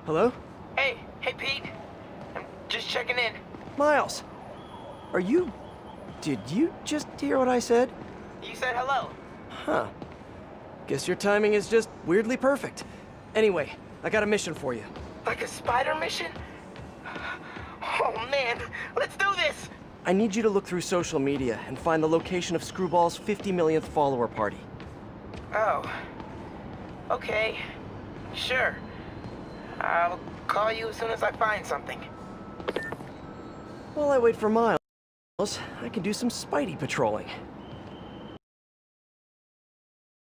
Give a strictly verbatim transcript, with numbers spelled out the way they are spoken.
Hello? Hey, hey Pete. I'm just checking in. Miles! Are you... Did you just hear what I said? You said hello. Huh. Guess your timing is just weirdly perfect. Anyway, I got a mission for you. Like a spider mission? Oh man, let's do this! I need you to look through social media and find the location of Screwball's fifty millionth follower party. Oh. Okay. Sure. I'll call you as soon as I find something. While I wait for Miles, I can do some Spidey patrolling.